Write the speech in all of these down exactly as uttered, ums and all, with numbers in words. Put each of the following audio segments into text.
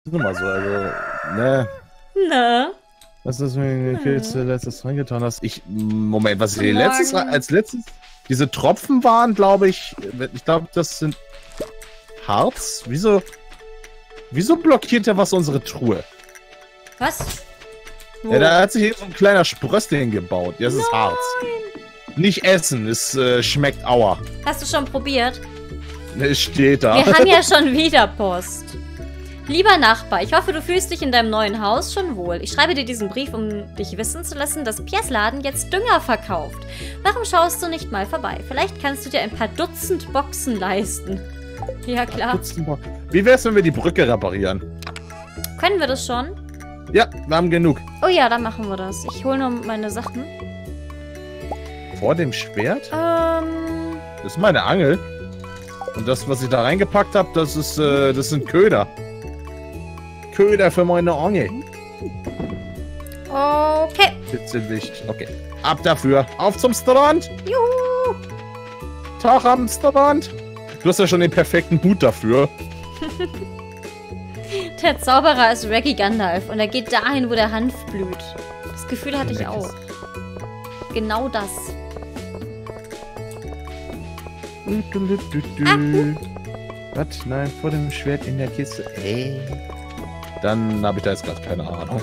nur mal so, also, ne. Ne? Was ist mir hm. letztes reingetan hast? Ich, Moment, was ich letztes, als letztes, diese Tropfen waren, glaube ich, ich glaube, das sind Harz. Wieso, wieso blockiert der was unsere Truhe? Was? Wo? Ja, da hat sich hier so ein kleiner Sprössling gebaut. Das ist Nein. Harz. Nicht essen, es äh, schmeckt Aua. Hast du schon probiert? Es steht da. Wir haben ja schon wieder Post. Lieber Nachbar, ich hoffe, du fühlst dich in deinem neuen Haus schon wohl. Ich schreibe dir diesen Brief, um dich wissen zu lassen, dass Piers Laden jetzt Dünger verkauft. Warum schaust du nicht mal vorbei? Vielleicht kannst du dir ein paar Dutzend Boxen leisten. Ja, klar. Wie wär's, wenn wir die Brücke reparieren? Können wir das schon? Ja, wir haben genug. Oh ja, dann machen wir das. Ich hole nur meine Sachen. Vor dem Schwert? Ähm... Das ist meine Angel. Und das, was ich da reingepackt habe, das ist, äh, das sind Köder. Köder für meine Angel. Okay. Spitzenlicht. Okay. Ab dafür. Auf zum Strand. Juhu. Tag am Strand. Du hast ja schon den perfekten Hut dafür. Der Zauberer ist Reggie Gandalf und er geht dahin, wo der Hanf blüht. Das Gefühl hatte ich auch. Genau das. Du, du, du, du. Ah, uh. Was? Nein, vor dem Schwert in der Kiste. Ey. Dann habe ich da jetzt gerade keine Ahnung.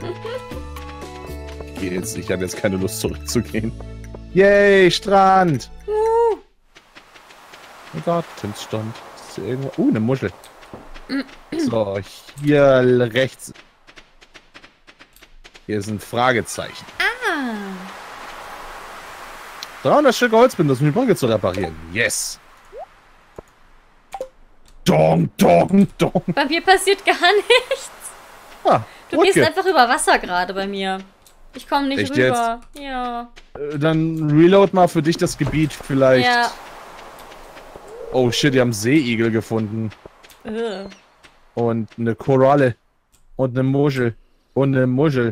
Ich gehe jetzt, ich habe jetzt keine Lust zurückzugehen. Yay, Strand! Uh. Gartenstand. Ist hier irgendwo. Uh, eine Muschel. So, hier rechts. Hier ist ein Fragezeichen. Ah. dreihundert Stück Holz benutzen, um die Brücke zu reparieren. Yes! Dong, dong, dong. Bei mir passiert gar nichts. Ah, du Brücke. gehst einfach über Wasser gerade bei mir. Ich komme nicht Echt rüber. Jetzt? Ja. Äh, dann reload mal für dich das Gebiet vielleicht. Ja. Oh shit, die haben Seeigel gefunden. Ugh. Und eine Koralle. Und eine Muschel. Und eine Muschel.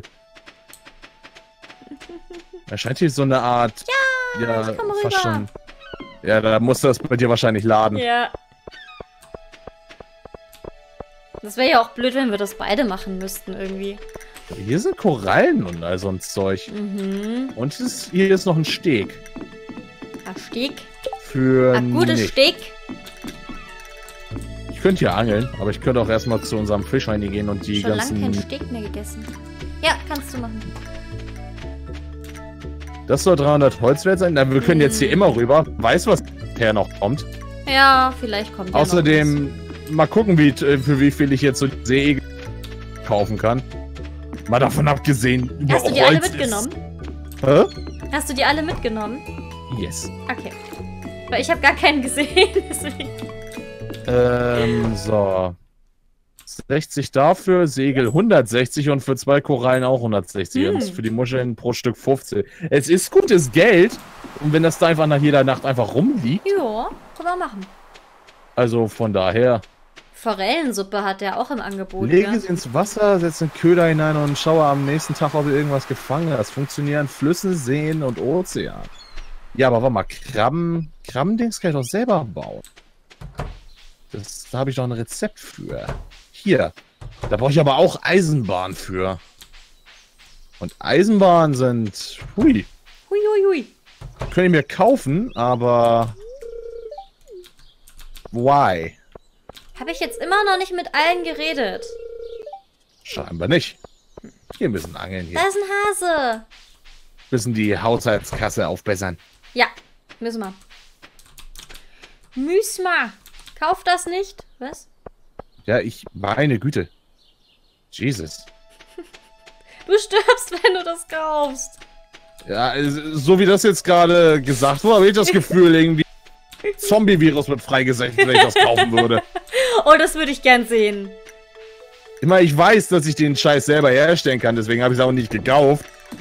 Da scheint hier so eine Art... Ja, ja ich komm rüber. Fast schon. Ja, da muss das bei dir wahrscheinlich laden. Ja. Das wäre ja auch blöd, wenn wir das beide machen müssten irgendwie. Hier sind Korallen und all so ein Zeug. Mhm. Und ist, hier ist noch ein Steg. Ein Steg? Für Ein gutes nicht. Steg? Ich könnte hier angeln, aber ich könnte auch erstmal zu unserem Fischheini gehen und die Schon ganzen... lange kein Steg mehr gegessen. Ja, kannst du machen. Das soll dreihundert Holz wert sein? Na, wir können hm. jetzt hier immer rüber. Weiß, was her noch kommt. Ja, vielleicht kommt ja Außerdem, mal gucken, wie, für wie viel ich jetzt so Seeigel kaufen kann. Mal davon abgesehen. Hast du die Holz alle ist- mitgenommen? Hä? Hast du die alle mitgenommen? Yes. Okay. Weil ich habe gar keinen gesehen, deswegen. Ähm, so. sechzig dafür, Segel hundertsechzig und für zwei Korallen auch hundertsechzig. Hm. Und für die Muscheln pro Stück fünfzehn. Es ist gutes Geld. Und wenn das da einfach nach jeder Nacht einfach rumliegt. Ja, können wir machen. Also von daher. Forellensuppe hat der auch im Angebot. Lege Ja? es ins Wasser, setze einen Köder hinein und schaue am nächsten Tag, ob ihr irgendwas gefangen hast. Funktionieren Flüsse, Seen und Ozean. Ja, aber warte mal, Krabben, Krabbendings kann ich doch selber bauen. Das, da habe ich doch ein Rezept für. Hier. Da brauche ich aber auch Eisenbahn für. Und Eisenbahnen sind... Hui. Hui, hui, hui. Können mir kaufen, aber... Why? Habe ich jetzt immer noch nicht mit allen geredet. Scheinbar nicht. Hier müssen angeln hier. Da ist ein Hase. Müssen die Haushaltskasse aufbessern. Ja, müssen wir. Müssen wir. Kauf das nicht. Was? Ja, ich... Meine Güte. Jesus. Du stirbst, wenn du das kaufst. Ja, so wie das jetzt gerade gesagt wurde, habe ich das Gefühl, irgendwie Zombie-Virus wird freigesetzt, wenn ich das kaufen würde. Oh, das würde ich gern sehen. Ich meine, ich weiß, dass ich den Scheiß selber herstellen kann, deswegen habe ich es auch nicht gekauft.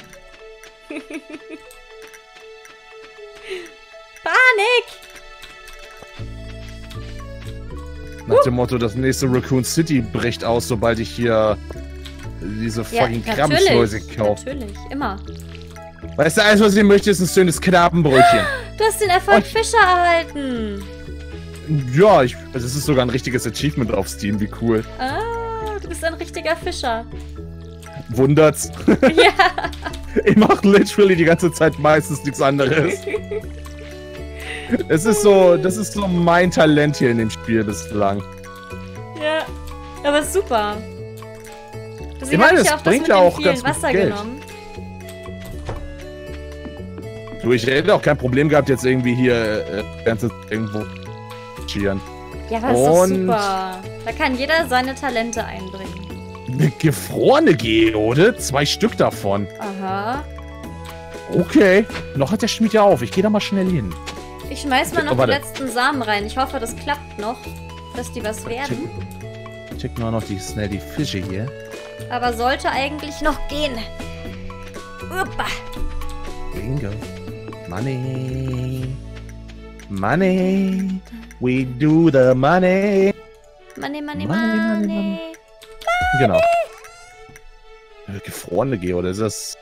Panik! Nach dem Motto, das nächste Raccoon City bricht aus, sobald ich hier diese fucking ja, Krabbenschleuse kaufe. Natürlich, immer. Weißt du, alles, was ich möchte, ist ein schönes Krabbenbrötchen. Du hast den Erfolg Fischer erhalten. Ja, ich, also es ist sogar ein richtiges Achievement auf Steam, wie cool. Ah, Du bist ein richtiger Fischer. Wundert's. Ja. Ich mache literally die ganze Zeit meistens nichts anderes. Es ist so, das ist so mein Talent hier in dem Spiel bislang. Ja, aber super. Deswegen Ich meine, habe ich es ja auch das bringt mit ja dem auch vielen ganz gut Wasser Geld. genommen. Du, ich hätte auch kein Problem gehabt, jetzt irgendwie hier äh, ganze irgendwo schieren. Ja, aber das ist doch Und- super. Da kann jeder seine Talente einbringen. Eine gefrorene Geode? Zwei Stück davon. Aha. Okay. Noch hat der Schmied ja auf. Ich gehe da mal schnell hin. Ich schmeiß mal Oh, noch die warte. letzten Samen rein. Ich hoffe, das klappt noch, dass die was werden. Checken wir noch die, schnell die Fische hier. Aber sollte eigentlich noch gehen. Uppa. Bingo. Money. Money. We do the money. Money, money, Money, money, money. money. Genau. Äh, Gefrorene Geode, ist das...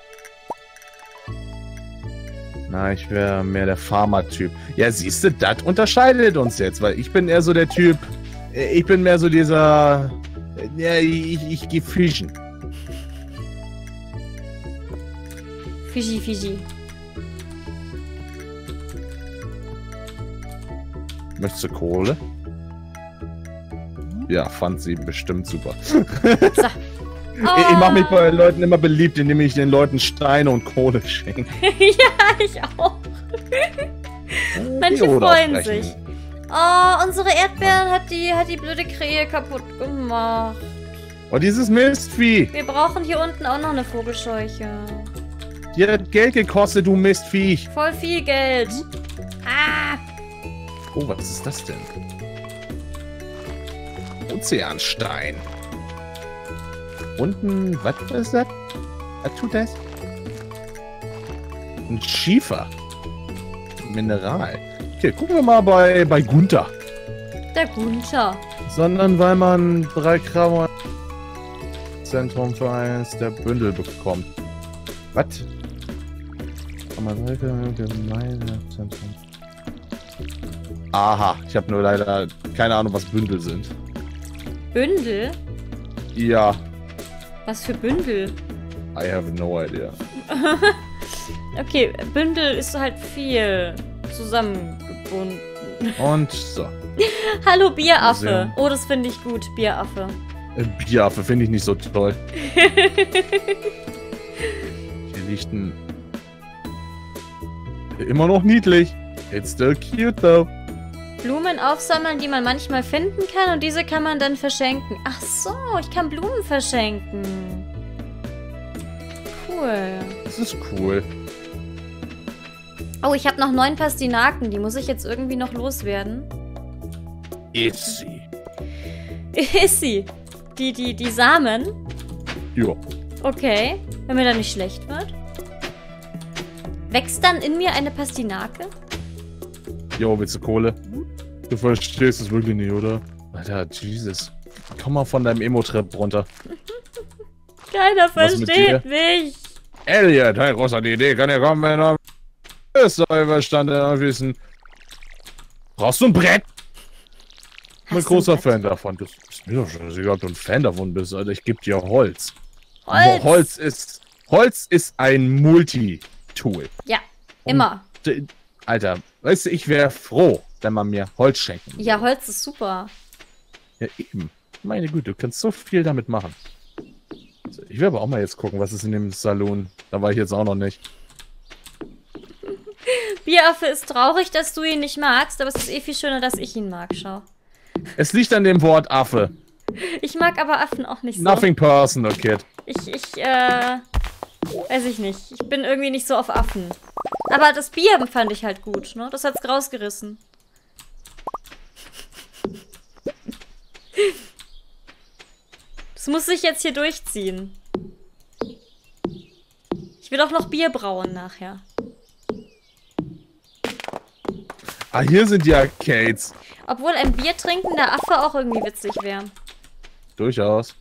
Na, ich wäre mehr der Farmer-Typ. Ja, siehst du, das unterscheidet uns jetzt, weil ich bin eher so der Typ... äh, Ich bin mehr so dieser... äh, Ja, ich, ich gehe fischen. Fiji, Fiji. Möchtest du Kohle? Ja, fand sie bestimmt super. So. Ich, ich mache mich bei Leuten immer beliebt, indem ich den Leuten Steine und Kohle schenke. Ja, ich auch. Manche Geode freuen aufbrechen. sich. Oh, unsere Erdbeeren hat die, hat die blöde Krähe kaputt gemacht. Oh, dieses Mistvieh. Wir brauchen hier unten auch noch eine Vogelscheuche. Die hat Geld gekostet, du Mistviech. Voll viel Geld. Ah, Oh, was ist das denn? Ozeanstein. Unten, was ist das? Was tut das? Ein Schiefer. Mineral. Okay, gucken wir mal bei, bei Gunther. der Gunther. Sondern weil man drei Krabben Zentrum für eines der Bündel bekommt. Was? Gemeindezentrum. Aha, ich habe nur leider keine Ahnung, was Bündel sind. Bündel? Ja, Was für Bündel? I have no idea. Okay, Bündel ist halt viel zusammengebunden. Und so. Hallo Bieraffe. Museum. Oh, das finde ich gut, Bieraffe. Äh, Bieraffe finde ich nicht so toll. Hier liegt ein... Immer noch niedlich. It's still cute though. Blumen aufsammeln, die man manchmal finden kann und diese kann man dann verschenken. Ach so, ich kann Blumen verschenken. Cool. Das ist cool. Oh, ich habe noch neun Pastinaken. Die muss ich jetzt irgendwie noch loswerden. Ist sie. Ist sie? Die, die, die Samen? Jo. Okay. Wenn mir dann nicht schlecht wird. Wächst dann in mir eine Pastinake? Jo, willst du Kohle? Du verstehst es wirklich nicht, oder? Alter, Jesus. Komm mal von deinem Emo-Trip runter. Keiner Was mit versteht mich. Elliot, hey, großer die Idee, kann ja kommen, wenn er ist, soll verstanden wissen. Brauchst du ein Brett? Ich bin ein Hast du ein großer Brett? Fan davon. Das ist mir doch schon, egal, ob du ein Fan davon bist, Alter. Ich geb dir Holz. Holz. Holz ist, Holz ist ein Multi-Tool. Ja, immer. D- Alter, weißt du, ich wäre froh, wenn man mir Holz schenken. Ja, Holz ist super. Ja, eben. Meine Güte, du kannst so viel damit machen. So, ich will aber auch mal jetzt gucken, was ist in dem Saloon. Da war ich jetzt auch noch nicht. Bieraffe ist traurig, dass du ihn nicht magst, aber es ist eh viel schöner, dass ich ihn mag, schau. Es liegt an dem Wort Affe. Ich mag aber Affen auch nicht so. Nothing personal, kid. Ich, ich, äh, weiß ich nicht. Ich bin irgendwie nicht so auf Affen. Aber das Bier fand ich halt gut, ne? Das hat's rausgerissen. Das muss sich jetzt hier durchziehen. Ich will auch noch Bier brauen nachher. Ah, hier sind die Arcades. Obwohl ein Bier trinkender Affe auch irgendwie witzig wäre. Durchaus.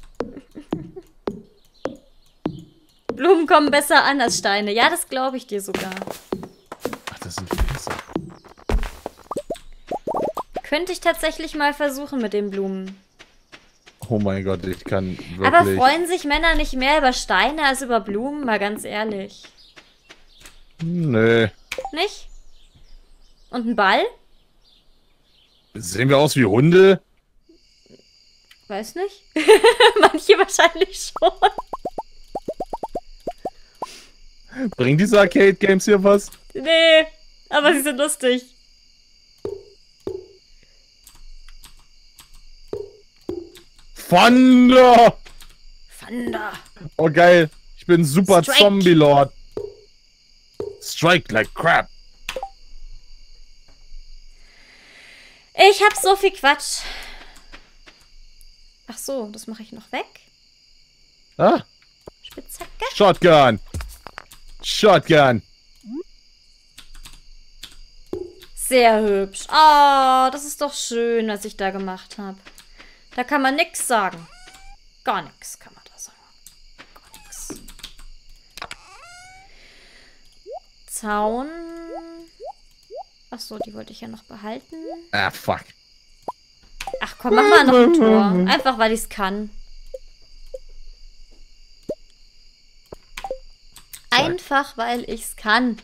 Blumen kommen besser an als Steine. Ja, das glaube ich dir sogar. Ach, das sind Fässer. Könnte ich tatsächlich mal versuchen mit den Blumen. Oh mein Gott, ich kann wirklich... Aber freuen sich Männer nicht mehr über Steine als über Blumen? Mal ganz ehrlich. Nö. Nicht? Und ein Ball? Sehen wir aus wie Hunde? Weiß nicht. Manche wahrscheinlich schon. Bringen diese Arcade-Games hier was? Nee, aber sie sind lustig. Thunder! Thunder. Oh geil, ich bin super Strike. Zombie-Lord. Strike like crap. Ich hab so viel Quatsch. Ach so, das mache ich noch weg. Ah, Spitzhacke. Shotgun. Shotgun. Sehr hübsch. Oh, das ist doch schön, was ich da gemacht habe. Da kann man nix sagen. Gar nichts kann man da sagen. Gar nichts. Zaun. Ach so, die wollte ich ja noch behalten. Ah, fuck. Ach komm, mach mal noch ein Tor. Einfach, weil ich es kann. Einfach, weil ich es kann.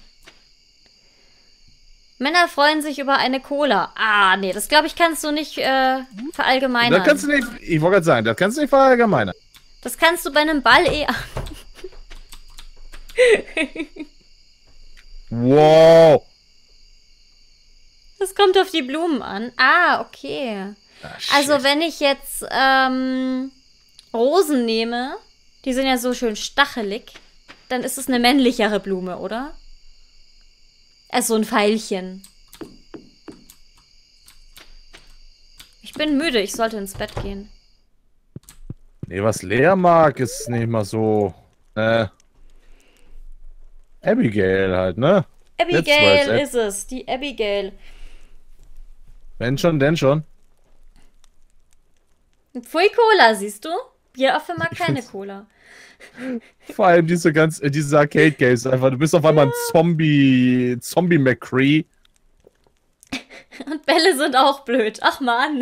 Männer freuen sich über eine Cola. Ah, nee, das glaube ich kannst du nicht äh, verallgemeinern. Das kannst du nicht, ich wollte gerade sagen, das kannst du nicht verallgemeinern. Das kannst du bei einem Ball eher. Wow. Das kommt auf die Blumen an. Ah, okay. Ah, Also wenn ich jetzt ähm, Rosen nehme, die sind ja so schön stachelig, dann ist es eine männlichere Blume, oder? Also ein Veilchen. Ich bin müde, ich sollte ins Bett gehen. Nee, was Lea mag, ist nicht mal so. Äh. Abigail halt, ne? Abigail Ab- ist es, die Abigail. Wenn schon, denn schon. Pfui Cola, siehst du? Bieraffe mag Ich keine find's- Cola. Vor allem diese ganz, äh, diese Arcade-Games einfach. Du bist auf einmal ein Zombie, Zombie McCree. Und Bälle sind auch blöd. Ach Mann.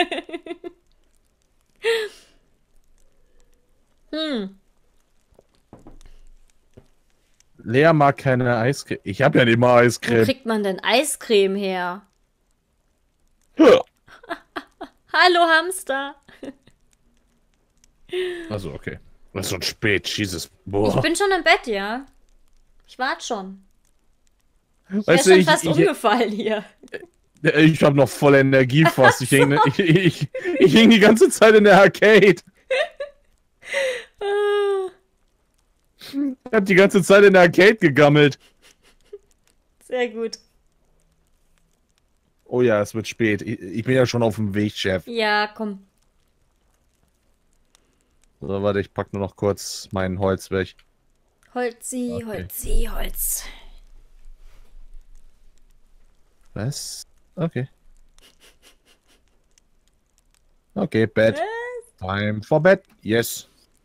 hm. Lea mag keine Eiscreme. Ich habe ja nicht mal Wo Eiscreme. kriegt man denn Eiscreme her? Ja. Hallo Hamster. Also, okay. Das ist schon spät, Jesus. Ich Boah. bin schon im Bett, ja. Ich warte schon. Ich Weißt wäre du, schon ich, fast ich, umgefallen hier. ich habe noch voll Energie fast. Ich hing, ich, ich, ich hing die ganze Zeit in der Arcade. Ah, Ich hab die ganze Zeit in der Arcade gegammelt. Sehr gut. Oh ja, es wird spät. Ich, ich bin ja schon auf dem Weg, Chef. Ja, komm. So, warte, ich pack nur noch kurz mein Holz weg. Holzi, Okay. Holzi, Holz. Was? Okay. Okay, Bett. Time for bed. Yes.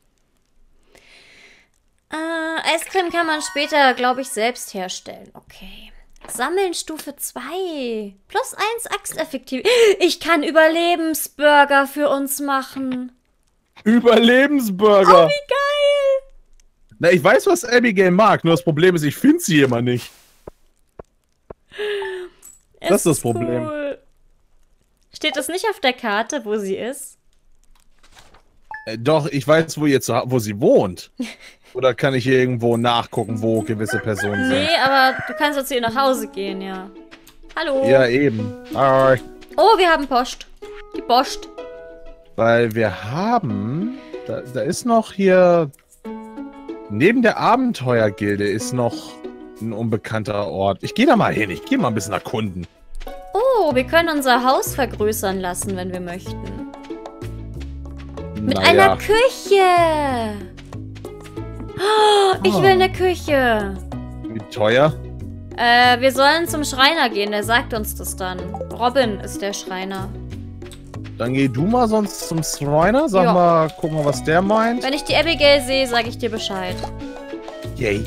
Äh, Eiscreme kann man später, glaube ich, selbst herstellen. Okay. Sammeln Stufe zwei. Plus eins Axteffektiv. Ich kann Überlebensburger für uns machen. Überlebensburger. Oh, wie geil. Na, ich weiß, was Abigail mag, nur das Problem ist, ich finde sie immer nicht. Es Das ist das Problem. Cool. Steht das nicht auf der Karte, wo sie ist? Äh, doch, ich weiß, wo, ihr zu, wo sie wohnt. Oder kann ich hier irgendwo nachgucken, wo gewisse Personen sind? Nee, aber du kannst jetzt hier nach Hause gehen, ja. Hallo. Ja, eben. Hi. Oh, wir haben Post. Die Post. Weil wir haben... Da, da ist noch hier... Neben der Abenteuergilde ist noch ein unbekannter Ort. Ich gehe da mal hin. Ich gehe mal ein bisschen erkunden. Oh, wir können unser Haus vergrößern lassen, wenn wir möchten. Mit Naja. einer Küche. Oh, ich will eine Küche. Wie teuer? Äh, wir sollen zum Schreiner gehen, der sagt uns das dann. Robin ist der Schreiner. Dann geh du mal sonst zum Schreiner. Sag Ja. mal, guck mal, was der meint. Wenn ich die Abigail sehe, sage ich dir Bescheid. Yay.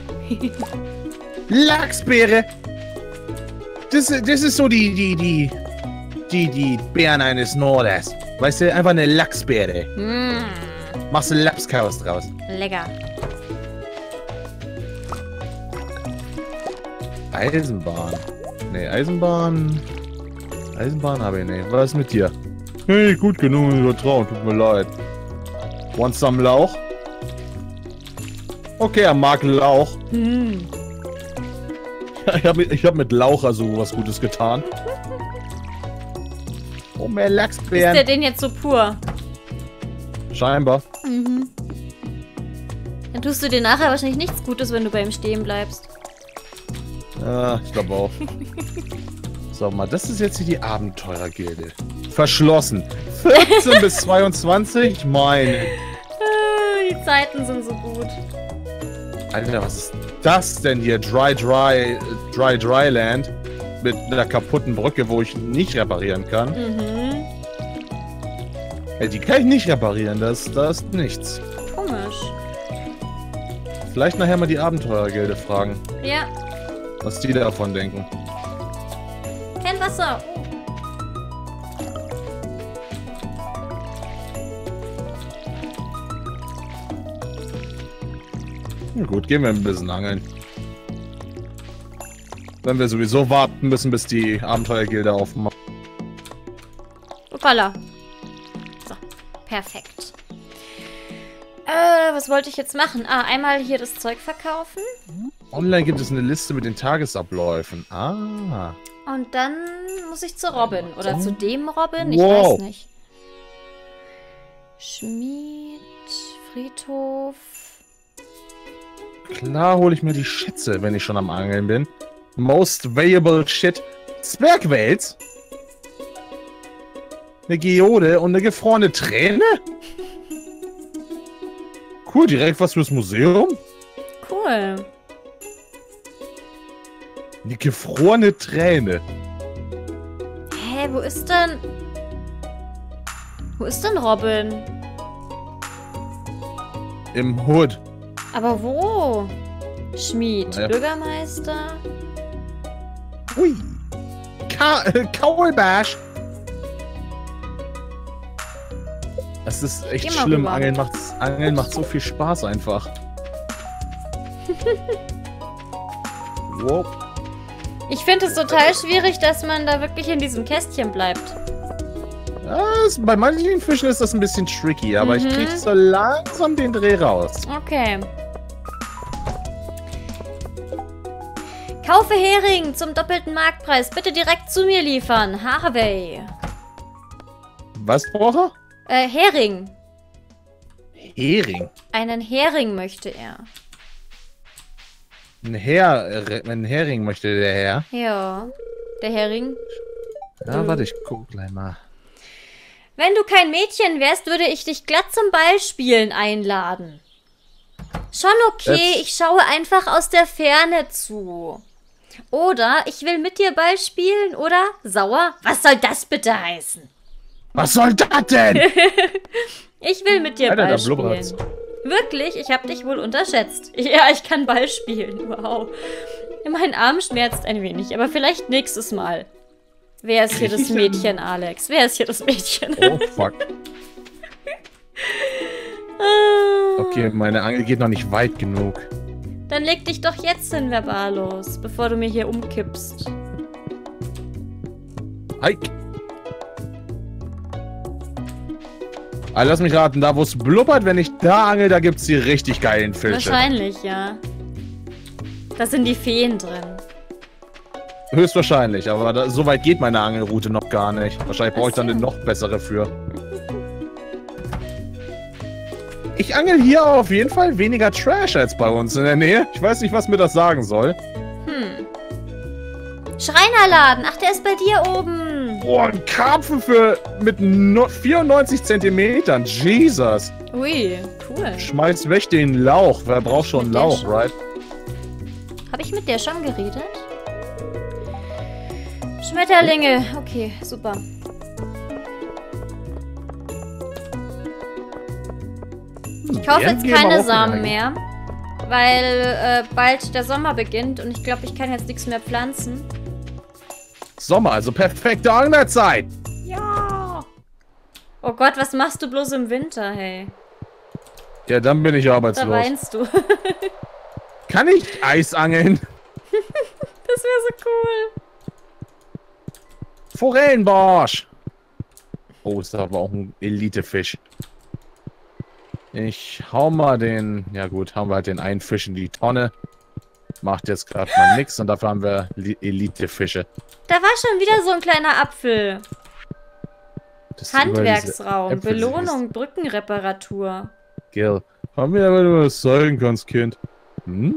Lachsbeere. Das, das ist so die, die, die, die, die Bären eines Nordes. Weißt du, einfach eine Lachsbeere. Mm, Machst du Lapskaus draus. lecker. Eisenbahn. Nee, Eisenbahn. Eisenbahn habe ich nicht. Was ist mit dir? Hey, gut genug übertrauen, tut mir leid. Want some Lauch? Okay, er mag Lauch. Hm. Ich habe ich hab mit Lauch also was Gutes getan. Oh, mehr Ist Lachsbeeren. der den jetzt so pur? Scheinbar. Mhm. Dann tust du dir nachher wahrscheinlich nichts Gutes, wenn du bei ihm stehen bleibst. Ja, ich glaube auch. So, mal, das ist jetzt hier die Abenteurergilde. Verschlossen. vierzehn bis zweiundzwanzig? Meine. Ah, die Zeiten sind so gut. Alter, was ist das denn hier? Dry, dry, dry, dry Land. Mit einer kaputten Brücke, wo ich nicht reparieren kann. Mhm. Ja, die kann ich nicht reparieren. Das, das ist nichts. Komisch. Vielleicht nachher mal die Abenteurergilde fragen, Ja. was die davon denken. Kein Wasser. Oh. Na gut, gehen wir ein bisschen angeln. Wenn wir sowieso warten müssen, bis die Abenteuergilde aufmacht. Hoppala. So, perfekt. Äh, was wollte ich jetzt machen? Ah, einmal hier das Zeug verkaufen. Online gibt es eine Liste mit den Tagesabläufen. Ah. Und dann muss ich zu Robin. Oder zu dem Robin? Ich Wow. weiß nicht. Schmied, Friedhof. Klar hole ich mir die Schätze, wenn ich schon am Angeln bin. Most valuable shit. Zwergwels? Eine Geode und eine gefrorene Träne? Cool, direkt was fürs Museum? Cool. Eine gefrorene Träne. Hä, wo ist denn... Wo ist denn Robin? Im Hood. Aber wo? Schmied, Ja. Bürgermeister. Hui. Ka äh, Kaulbash. Das ist echt Geh mal schlimm. rüber. Angeln macht, Angeln macht so viel Spaß einfach. Wow. Ich finde es total schwierig, dass man da wirklich in diesem Kästchen bleibt. Das, bei manchen Fischen ist das ein bisschen tricky, aber Mhm. ich krieg so langsam den Dreh raus. Okay. Kaufe Hering zum doppelten Marktpreis. Bitte direkt zu mir liefern. Harvey. Was braucht er? Äh, Hering. Hering. Einen Hering möchte er. Ein, Her ein Hering möchte der Herr. Ja. Der Hering. Ja, warte, ich guck gleich mal. Wenn du kein Mädchen wärst, würde ich dich glatt zum Ballspielen einladen. Schon okay, Jetzt- ich schaue einfach aus der Ferne zu. Oder ich will mit dir Ball spielen, oder? Sauer? Was soll das bitte heißen? Was soll das denn? Ich will mit dir Alter, Ball da blubbert's. spielen. Wirklich? Ich habe dich wohl unterschätzt. Ja, ich kann Ball spielen. Wow. Mein Arm schmerzt ein wenig, aber vielleicht nächstes Mal. Wer ist hier das Mädchen, Alex? Wer ist hier das Mädchen? Oh, fuck. Ah. Okay, meine Angel geht noch nicht weit genug. Dann leg dich doch jetzt hin, Verbalos, bevor du mir hier umkippst. Hi. Ah, lass mich raten, da wo es blubbert, wenn ich da angel, da gibt's die richtig geilen Fische. Wahrscheinlich, ja. Da sind die Feen drin. Höchstwahrscheinlich, aber da, so weit geht meine Angelroute noch gar nicht. Wahrscheinlich brauche ich dann Ach so. eine noch bessere für. Ich angel hier auf jeden Fall weniger Trash als bei uns in der Nähe. Ich weiß nicht, was mir das sagen soll. Hm. Schreinerladen. Ach, der ist bei dir oben. Boah, ein Karpfen für mit no vierundneunzig Zentimetern. Jesus. Ui, cool. Schmeiß weg den Lauch. Wer braucht schon Mit der Lauch, schon? right? Habe ich mit der schon geredet? Schmetterlinge. Okay, super. Ich kaufe Bären jetzt geben aber keine auch Samen Energie. mehr, weil äh, bald der Sommer beginnt und ich glaube, ich kann jetzt nichts mehr pflanzen. Sommer, also perfekte Angelzeit. Ja. Oh Gott, was machst du bloß im Winter, hey? Ja, dann bin ich Da arbeitslos. weinst du. Kann ich Eis angeln? Das wäre so cool. Forellenbarsch. Oh, ist aber auch ein Elitefisch. Ich hau mal den... Ja gut, haben wir halt den einen Fisch in die Tonne. Macht jetzt gerade mal nix und dafür haben wir Elitefische. Da war schon wieder so ein kleiner Apfel. Das Handwerksraum, Äpfel Belohnung, Brückenreparatur. Gil, haben wir, wenn du was zeigen kannst, Kind. Hm?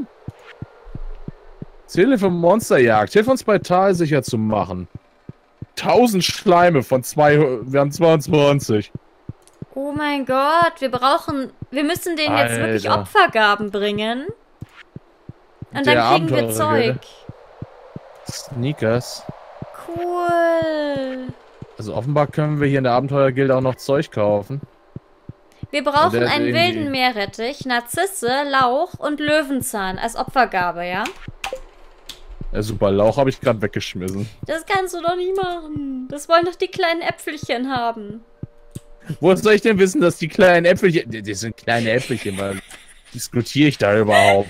Ziele für Monsterjagd. Hilf uns bei Tal sicher zu machen. Tausend Schleime von zwei... Wir haben zweiundzwanzig. Oh mein Gott, wir brauchen... Wir müssen denen jetzt wirklich Alter. Opfergaben bringen. Und Der dann kriegen wir Abenteurer, Zeug. Sneakers. Cool. Also offenbar können wir hier in der Abenteuergilde auch noch Zeug kaufen. Wir brauchen der ist einen irgendwie- wilden Meerrettich, Narzisse, Lauch und Löwenzahn als Opfergabe, ja? Ja, super, Lauch habe ich gerade weggeschmissen. Das kannst du doch nicht machen. Das wollen doch die kleinen Äpfelchen haben. Wo soll ich denn wissen, dass die kleinen Äpfelchen... Die, die sind kleine Äpfelchen, weil... Diskutiere ich da überhaupt?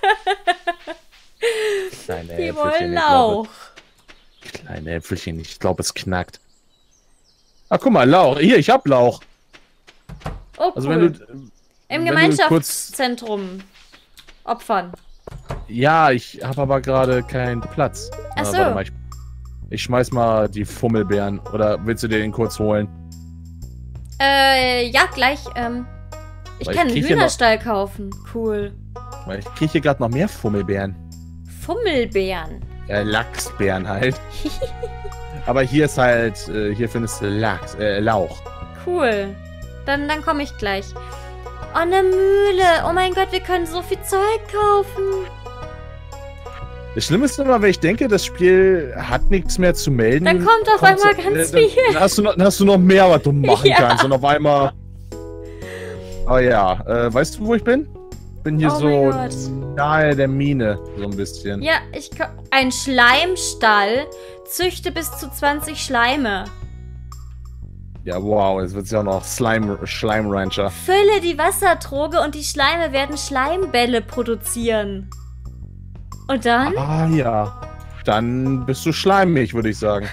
Kleine Die Äpfelchen, wollen ich glaube, Lauch. kleine Äpfelchen, ich glaube, es knackt. Ah, guck mal, Lauch. Hier, ich hab Lauch. Oh, cool. Also wenn du... Im wenn du Gemeinschaftszentrum opfern. Ja, ich habe aber gerade keinen Platz. Ach Ah, so. warte mal, ich, ich schmeiß mal die Fummelbeeren. Oder willst du dir den kurz holen? Äh, ja, gleich, ähm... Ich Weil kann ich einen krieg hier noch- Hühnerstall kaufen. Cool. Weil ich kriege hier gerade noch mehr Fummelbeeren. Fummelbeeren. Äh, Lachsbeeren halt. Aber hier ist halt... Äh, hier findest du Lachs, äh, Lauch. Cool. Dann, dann komme ich gleich. Oh, eine Mühle. Oh mein Gott, wir können so viel Zeug kaufen. Das Schlimme ist immer, wenn ich denke, das Spiel hat nichts mehr zu melden. Dann kommt auf kommt's- einmal ganz äh, dann, viel. Dann hast, du noch, dann hast du noch mehr, was du machen Ja. kannst. Und auf einmal... Oh ja, äh, weißt du, wo ich bin? Bin hier Oh so mein Gott. nahe der Mine, so ein bisschen. Ja, ich ko- ein Schleimstall. Züchte bis zu zwanzig Schleime. Ja, wow, jetzt wird's ja auch noch Slime, Slime Rancher. Fülle die Wassertroge und die Schleime werden Schleimbälle produzieren. Und dann? Ah ja, dann bist du schleimig, würde ich sagen.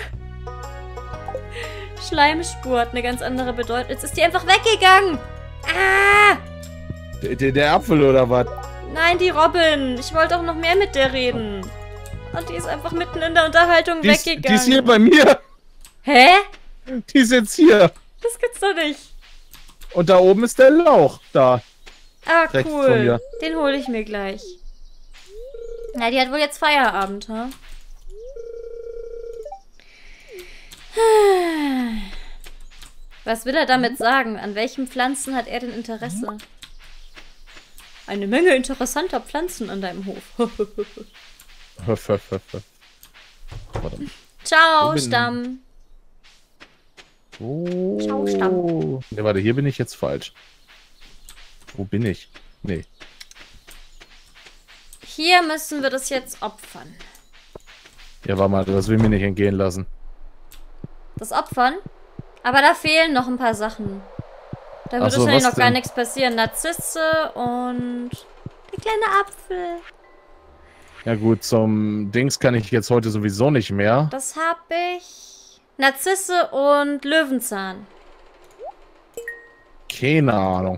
Schleimspur hat eine ganz andere Bedeutung. Jetzt ist die einfach weggegangen. Ah! Der, der, der Apfel oder was? Nein, die Robin. Ich wollte auch noch mehr mit der reden. Und die ist einfach mitten in der Unterhaltung Die ist, weggegangen. die ist hier bei mir. Hä? Die ist jetzt hier. Das gibt's doch nicht. Und da oben ist der Lauch. Da. Ah, Rechts von cool. mir. Den hole ich mir gleich. Na, die hat wohl jetzt Feierabend, ha? Was will er damit sagen? An welchen Pflanzen hat er denn Interesse? Eine Menge interessanter Pflanzen an deinem Hof. Höff, höff, höff, höff. Warte. Ciao, Wo bin- Stamm. Oh. Ciao, Stamm. Ne, warte, hier bin ich jetzt falsch. Wo bin ich? Nee. Hier müssen wir das jetzt opfern. Ja, warte mal, das will mir nicht entgehen lassen. Das Opfern? Aber da fehlen noch ein paar Sachen. Da wird Ach so, wahrscheinlich was noch gar denn? nichts passieren. Narzisse und der kleine Apfel. Ja gut, zum Dings kann ich jetzt heute sowieso nicht mehr. Das hab ich. Narzisse und Löwenzahn. Keine Ahnung.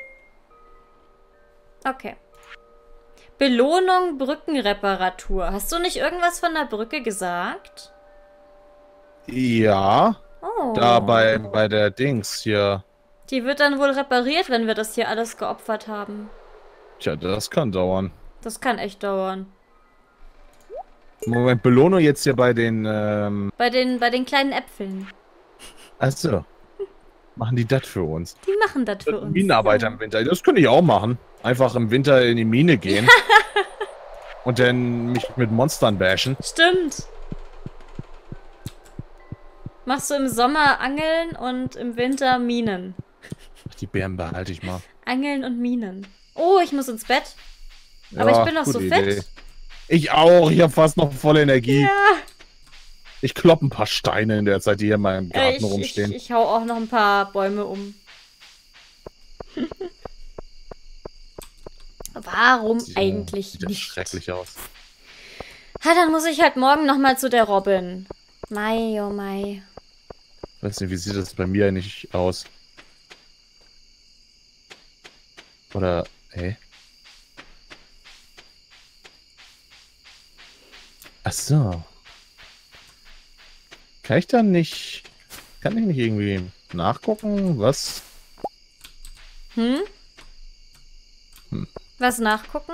Okay. Belohnung Brückenreparatur. Hast du nicht irgendwas von der Brücke gesagt? Ja, Oh. da bei, bei der Dings hier. Die wird dann wohl repariert, wenn wir das hier alles geopfert haben. Tja, das kann dauern. Das kann echt dauern. Moment, Belohnung jetzt hier bei den, ähm... Bei den, bei den kleinen Äpfeln. Achso. Machen die das für uns? Die machen das für uns. Minenarbeiter im Winter. Das könnte ich auch machen. Einfach im Winter in die Mine gehen. Und dann mich mit Monstern bashen. Stimmt. Machst du im Sommer Angeln und im Winter Minen. Ach, die Bären behalte ich mal. Angeln und Minen. Oh, ich muss ins Bett. Aber Ja, ich bin noch gute so Idee. fit. Ich auch. Ich habe fast noch volle Energie. Ja. Ich klopp ein paar Steine in der Zeit, die hier in meinem Äh, Garten ich, rumstehen. ich, ich hau auch noch ein paar Bäume um. Warum Sieht- eigentlich sieht ja nicht? schrecklich aus. Ha, dann muss ich halt morgen nochmal zu der Robin. Mai, oh Mai. Weiß nicht, wie sieht das bei mir nicht aus? Oder, hä? Ach so. Kann ich dann nicht... Kann ich nicht irgendwie nachgucken, was... Hm? Hm. Was nachgucken?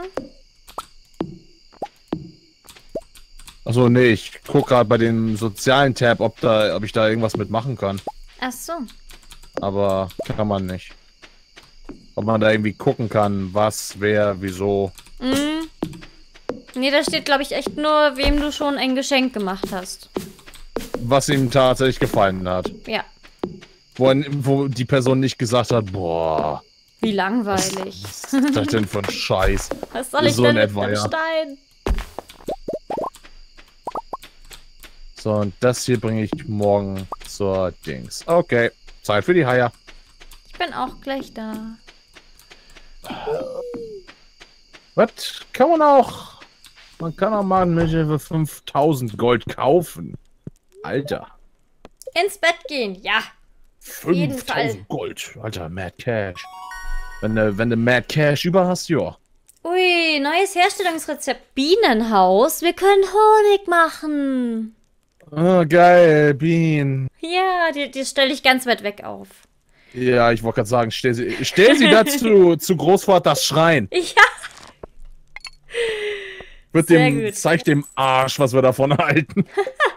Achso, nee, ich guck gerade bei dem sozialen Tab, ob da, ob ich da irgendwas mitmachen kann. Ach so. Aber kann man nicht. Ob man da irgendwie gucken kann, was, wer, wieso. Mhm. Nee, da steht, glaube ich, echt nur, wem du schon ein Geschenk gemacht hast. Was ihm tatsächlich gefallen hat. Ja. Wo, wo die Person nicht gesagt hat, boah, Wie langweilig. was ist das denn für ein Scheiß? Was soll ich so denn in mit etwa, dem ja. Stein? So, und das hier bringe ich morgen zur Dings. Okay, Zeit für die Haie. Ich bin auch gleich da. Was? Kann man auch... Man kann auch mal ein für fünftausend Gold kaufen. Alter. Ins Bett gehen, ja. jeden Fall. fünftausend Gold. Alter, Mad Cash. Wenn du, wenn du Mad Cash über hast, ja. Ui, neues Herstellungsrezept. Bienenhaus. Wir können Honig machen. Oh, geil, Bean. Ja, die, die stelle ich ganz weit weg auf. Ja, ich wollte gerade sagen, stell sie, stell sie dazu zu Großvaters Schrein. Ja. Wird Sehr dem, gut. zeig dem Arsch, was wir davon halten.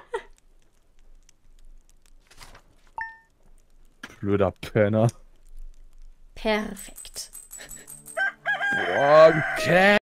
Blöder Penner. Perfekt. Boah, Cash.